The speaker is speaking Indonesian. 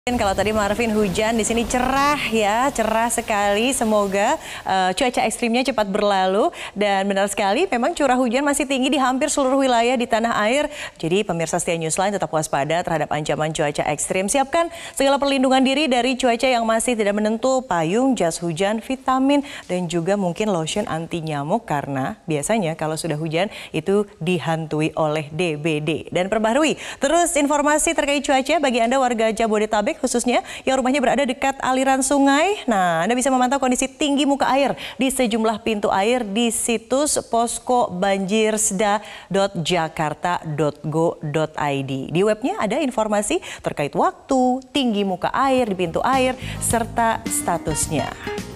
Kalau tadi Marvin hujan, di sini cerah ya, cerah sekali. Semoga cuaca ekstrimnya cepat berlalu. Dan benar sekali, memang curah hujan masih tinggi di hampir seluruh wilayah di tanah air. Jadi pemirsa setia Newsline tetap waspada terhadap ancaman cuaca ekstrim. Siapkan segala perlindungan diri dari cuaca yang masih tidak menentu, payung, jas hujan, vitamin, dan juga mungkin lotion anti nyamuk. Karena biasanya kalau sudah hujan itu dihantui oleh DBD. Dan perbaharui terus informasi terkait cuaca bagi Anda warga Jabodetabek, khususnya yang rumahnya berada dekat aliran sungai. Nah, Anda bisa memantau kondisi tinggi muka air di sejumlah pintu air di situs poskobanjirsda.jakarta.go.id. Di webnya ada informasi terkait waktu, tinggi muka air di pintu air, serta statusnya.